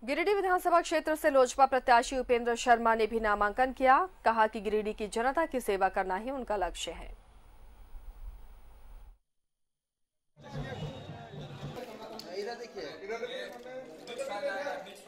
गिरिडीह विधानसभा क्षेत्र से लोजपा प्रत्याशी उपेंद्र शर्मा ने भी नामांकन किया। कहा कि गिरिडीह की जनता की सेवा करना ही उनका लक्ष्य है।